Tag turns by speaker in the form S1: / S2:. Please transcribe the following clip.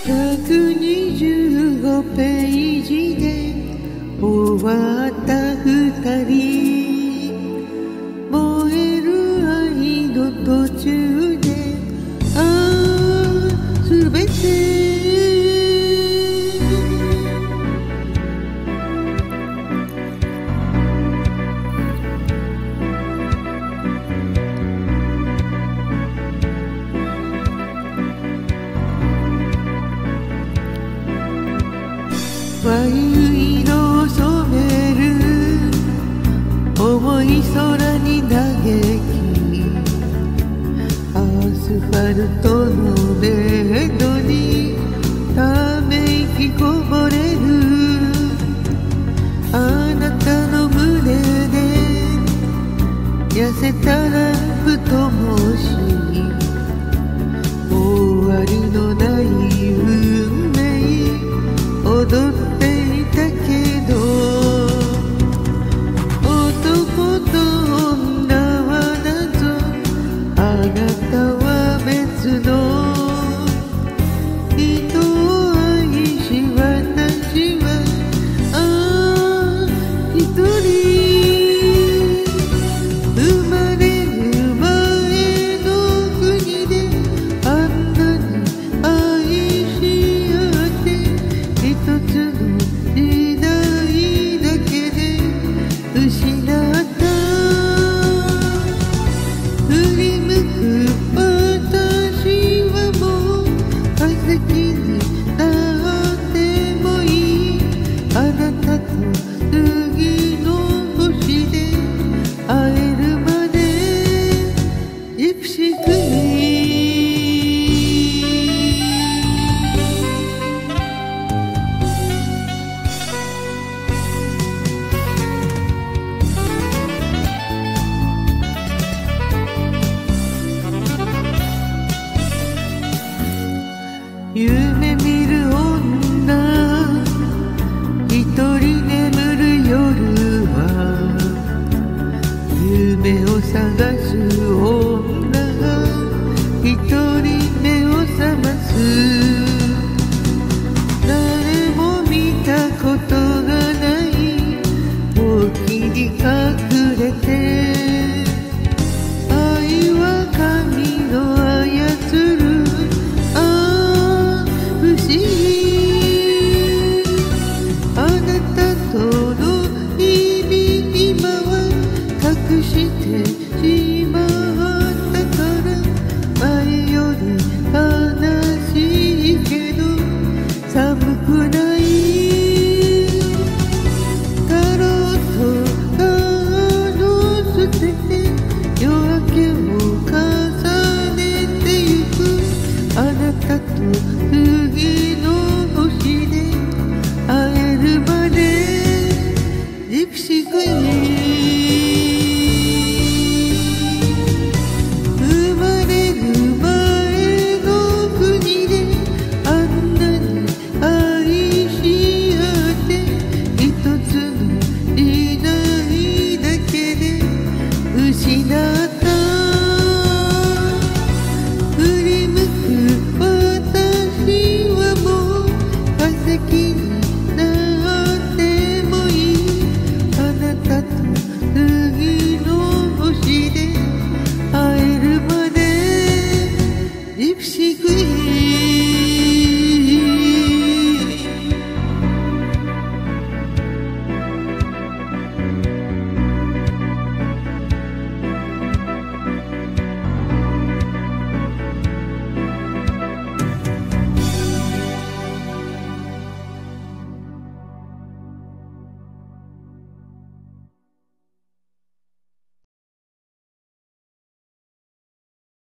S1: 125ページで終わった二人、燃える愛の途中ですべてワイン色を染める重い空に嘆き、アスファルトのベッドにため息こぼれる。あなたの胸で痩せたらふともし終わりのない運命踊っていたけど、男と女は謎、あなたは別の人を愛し、私は一人。生まれる前の国であんなに愛し合って一つの時代だけで失った。振り向く私はもう化石になってもいい。あなたと次の星で会えるまでジプシークイーン。夢見る女、一人眠る夜は夢を探す女が一人目を覚ます。誰も見たことがない沖に隠れて、愛は神の操る不思議。あなたとの日々、今は隠してしまったから、前より悲しいけど寒くない。タロットが捨てて夜明けを重ねてゆく。あなたと次の星で会えるまでジプシークイーン。生まれる前の国であんなに愛し合って一つの時代だけで失った。振り向く私はもう化石になってもいい。あなたと次の星で会えるまでジプシークイーン。